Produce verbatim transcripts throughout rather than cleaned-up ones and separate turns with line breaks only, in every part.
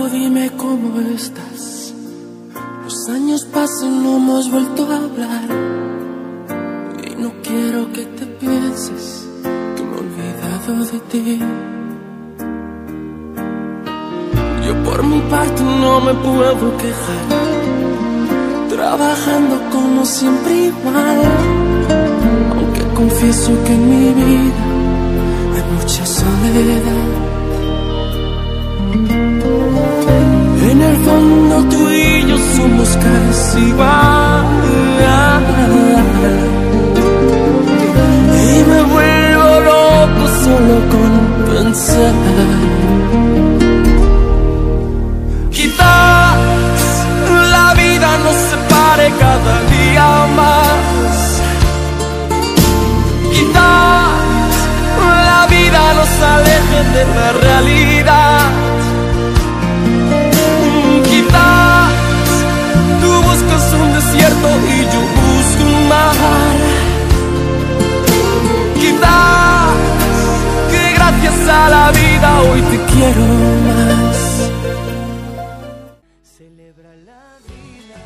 dime cómo estás. Los años pasan, no hemos vuelto a hablar. Y no quiero que te pienses que me he olvidado de ti. Yo por mi parte no me puedo quejar, trabajando como siempre igual. Aunque confieso que en mi vida hay mucha soledad. En el fondo tú y yo somos casi igual. Y me vuelvo loco solo con pensar. Quizás la vida nos separe cada día más. Quizás la vida nos aleje de la realidad. Quizás tú buscas un desierto y yo busco un mar. Quizás que gracias a la vida hoy te quiero más. Celebra la vida.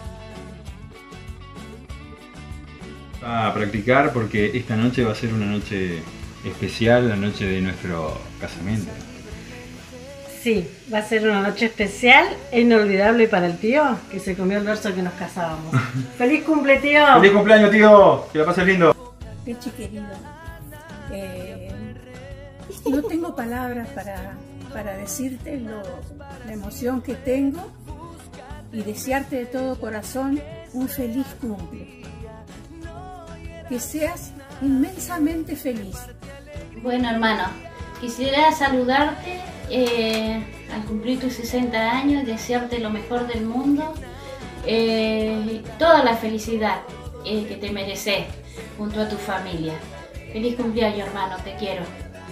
A practicar porque esta noche va a ser una noche especial, la noche de nuestro casamiento.
Sí, va a ser una noche especial e inolvidable para el tío, que se comió el verso que nos casábamos. ¡Feliz cumple, tío!
¡Feliz cumpleaños, tío! Que la pases lindo.
Pechi querido, eh, no tengo palabras para, para decirte lo, la emoción que tengo y desearte de todo corazón un feliz cumple. Que seas inmensamente feliz.
Bueno, hermano, quisiera saludarte eh, al cumplir tus sesenta años, desearte lo mejor del mundo, eh, toda la felicidad eh, que te mereces junto a tu familia. Feliz cumpleaños, hermano, te quiero.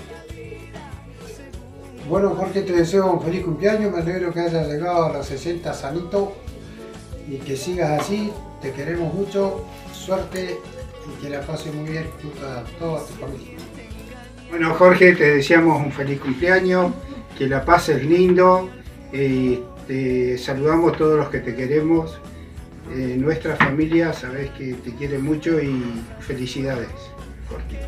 Bueno, Jorge, te deseo un feliz cumpleaños, me alegro que hayas llegado a los sesenta sanito y que sigas así, te queremos mucho, suerte y que la pases muy bien junto a toda tu familia. Bueno, Jorge, te deseamos un feliz cumpleaños, que la pases lindo, eh, te saludamos todos los que te queremos, eh, nuestra familia, sabes que te quiere mucho y felicidades, Jorge.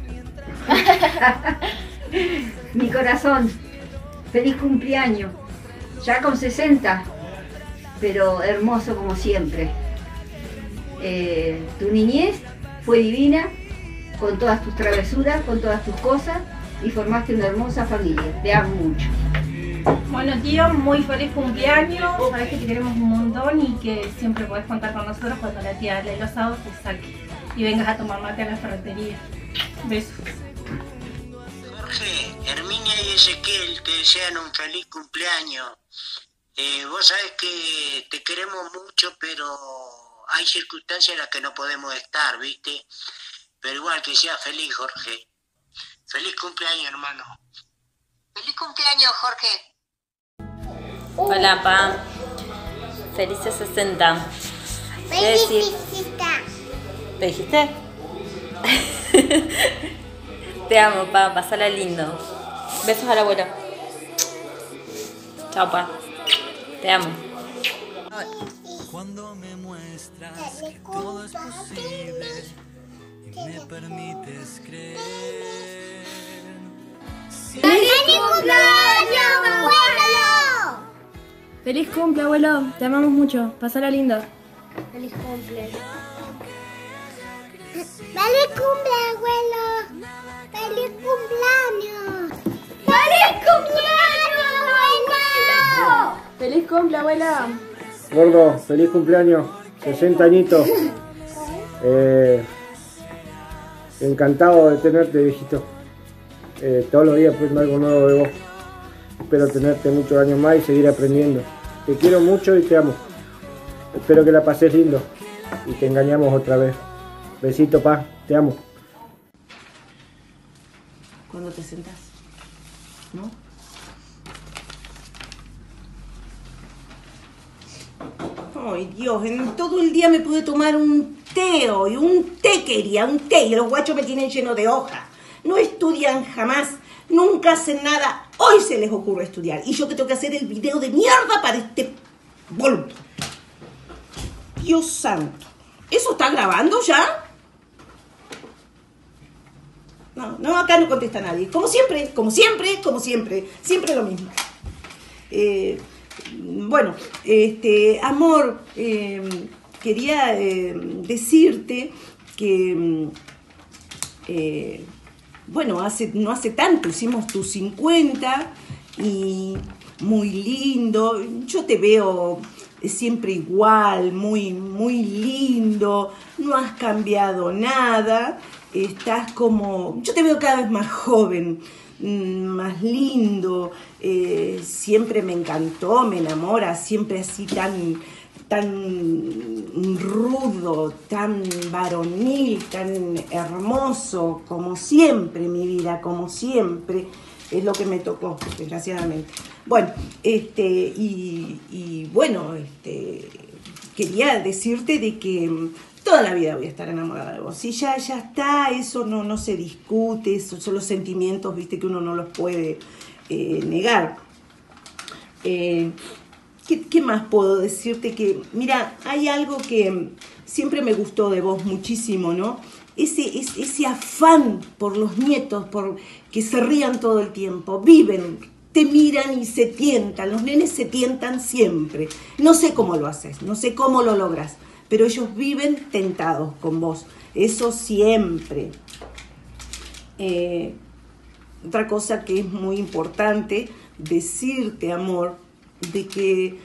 Mi corazón, feliz cumpleaños, ya con sesenta, pero hermoso como siempre. Eh, tu niñez fue divina, con todas tus travesuras, con todas tus cosas, y formaste una hermosa familia. Te amo mucho.
Bueno, tío, muy feliz cumpleaños. Sabes que te queremos un montón y que siempre podés contar con nosotros cuando la tía de los sábados te saque y vengas a tomar mate a la ferretería. Besos.
Jorge, Herminia y Ezequiel te desean un feliz cumpleaños. Eh, vos sabés que te queremos mucho, pero hay circunstancias en las que no podemos estar, ¿viste? Pero igual que sea feliz, Jorge. Feliz cumpleaños, hermano. Feliz cumpleaños, Jorge.
Hola, pa. Felices sesenta. ¿Qué decir? ¿Te dijiste? Te amo, pa. Pasala lindo. Besos al abuelo. Chao, pa. Te amo.
Cuando me muestras que todo es posible y me permites creer.
¡Feliz cumpleaños, abuelo!
¡Feliz cumple, abuelo! Te amamos mucho. Pasala lindo.
¡Feliz cumple! ¡Feliz cumple, abuelo! ¡Feliz cumpleaños! ¡Feliz cumpleaños, abuelo!
¡Feliz cumple, abuela!
Gordo, feliz cumpleaños, sesenta añitos. Eh, encantado de tenerte, viejito. Eh, todos los días aprendo algo nuevo de vos. Espero tenerte muchos años más y seguir aprendiendo. Te quiero mucho y te amo. Espero que la pases lindo y te engañamos otra vez. Besito, pa, te amo.
Cuando te sentás, ¿no?
Ay, Dios, en todo el día me pude tomar un té hoy, un té quería, un té, y los guachos me tienen lleno de hojas. no estudian jamás, nunca hacen nada, hoy se les ocurre estudiar. Y yo que tengo que hacer el video de mierda para este boludo. Dios santo, ¿eso está grabando ya? No, no, acá no contesta nadie. Como siempre, como siempre, como siempre, siempre lo mismo. Eh, bueno, este, amor, eh, quería eh, decirte que, eh, bueno, hace, no hace tanto hicimos tus cincuenta y muy lindo. Yo te veo siempre igual, muy, muy lindo, no has cambiado nada. Estás como, yo te veo cada vez más joven, más lindo, eh, siempre me encantó, me enamora, siempre así tan, tan rudo, tan varonil, tan hermoso, como siempre, mi vida, como siempre, es lo que me tocó, desgraciadamente. Bueno, este, y, y bueno, este, quería decirte de que toda la vida voy a estar enamorada de vos. Y ya, ya está, eso no, no se discute, esos son los sentimientos, viste, que uno no los puede eh, negar. Eh, ¿qué, ¿Qué más puedo decirte? Que, mira, hay algo que siempre me gustó de vos muchísimo, ¿no? Ese, ese, ese afán por los nietos, por que se rían todo el tiempo, viven, te miran y se tientan, los nenes se tientan siempre. No sé cómo lo haces, no sé cómo lo logras, pero ellos viven tentados con vos, eso siempre. Eh, otra cosa que es muy importante decirte, amor, de que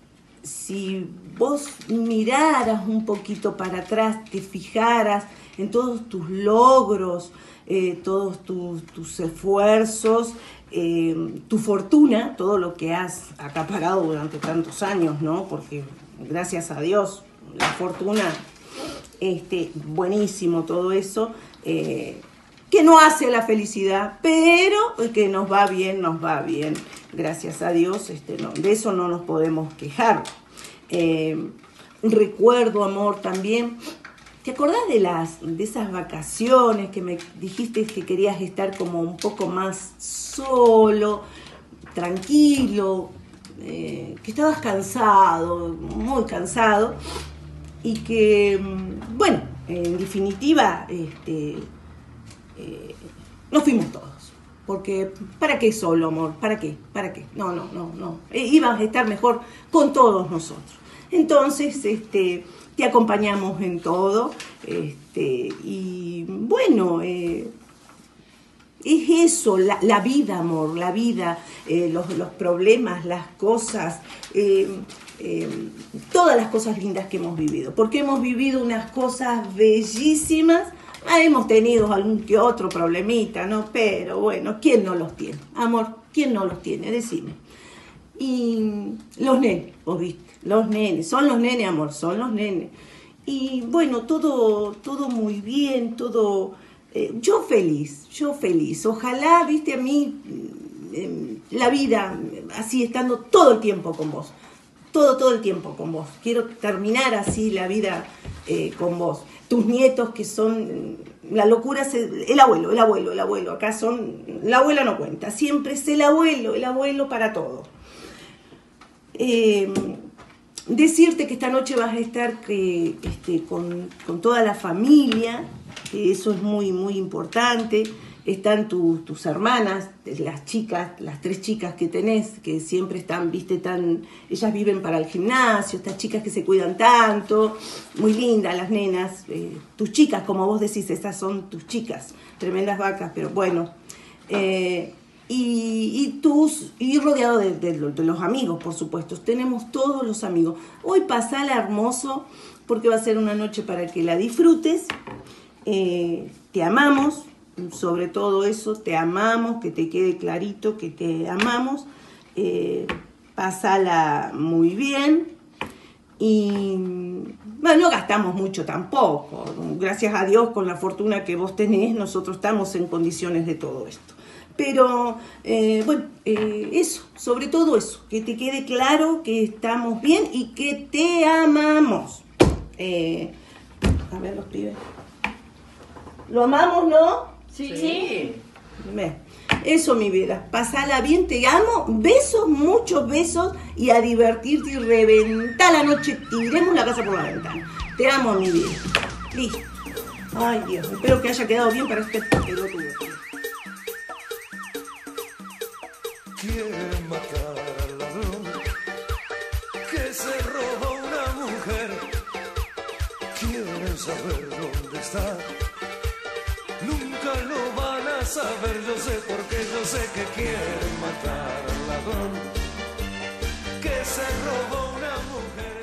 si vos miraras un poquito para atrás, te fijaras en todos tus logros, eh, todos tus, tus esfuerzos, eh, tu fortuna, todo lo que has acaparado durante tantos años, ¿no? Porque gracias a Dios, la fortuna, este, buenísimo todo eso, eh, que no hace la felicidad, pero que nos va bien, nos va bien, gracias a Dios, este, no, de eso no nos podemos quejar. Eh, recuerdo, amor, también, ¿te acordás de, las, de esas vacaciones que me dijiste que querías estar como un poco más solo, tranquilo, eh, que estabas cansado, muy cansado? Y que, bueno, en definitiva, este, eh, nos fuimos todos. Porque, ¿para qué solo, amor? ¿Para qué? ¿Para qué? No, no, no, no. Eh, ibas a estar mejor con todos nosotros. Entonces, este, te acompañamos en todo. Este, y, bueno, eh, es eso, la, la vida, amor, la vida, eh, los, los problemas, las cosas... Eh, Eh, todas las cosas lindas que hemos vivido, porque hemos vivido unas cosas bellísimas, ah, hemos tenido algún que otro problemita, ¿no? Pero bueno, ¿quién no los tiene? Amor, ¿quién no los tiene? Decime. Y los nenes, vos viste, los nenes, son los nenes, amor, son los nenes. Y bueno, todo, todo muy bien, todo, eh, yo feliz, yo feliz. Ojalá, viste, a mí, eh, la vida, así estando todo el tiempo con vos. Todo, todo el tiempo con vos. Quiero terminar así la vida eh, con vos. Tus nietos que son... La locura es el, el abuelo, el abuelo, el abuelo. Acá son... La abuela no cuenta. Siempre es el abuelo, el abuelo para todo. Eh, decirte que esta noche vas a estar que, este, con, con toda la familia. Que eso es muy, muy importante. Están tu, tus hermanas, las chicas, las tres chicas que tenés, que siempre están, viste, tan... Ellas viven para el gimnasio, estas chicas que se cuidan tanto, muy lindas las nenas. Eh, tus chicas, como vos decís, esas son tus chicas, tremendas vacas, pero bueno. Eh, y, y tus y rodeado de, de, de los amigos, por supuesto. Tenemos todos los amigos. Hoy pasala hermoso, porque va a ser una noche para que la disfrutes. Eh, te amamos. Sobre todo eso, te amamos, que te quede clarito que te amamos, eh, pasala muy bien y bueno, no gastamos mucho tampoco, gracias a Dios con la fortuna que vos tenés, nosotros estamos en condiciones de todo esto. Pero, eh, bueno, eh, eso, sobre todo eso, que te quede claro que estamos bien y que te amamos. Eh, a ver los pibes. ¿Lo amamos, no?
Sí.
Sí. Ve. Eso, mi vida. Pasala bien, te amo. Besos, muchos besos. Y a divertirte y reventar la noche. Tiremos la casa por la ventana. Te amo, mi vida. Listo. Ay, Dios. Espero que haya quedado bien para este pelotudo.
Quieren matar al ladrón que se robó una mujer. Quieren saber dónde está. Nunca lo van a saber, yo sé, porque yo sé que quieren matar al ladrón que se robó una mujer.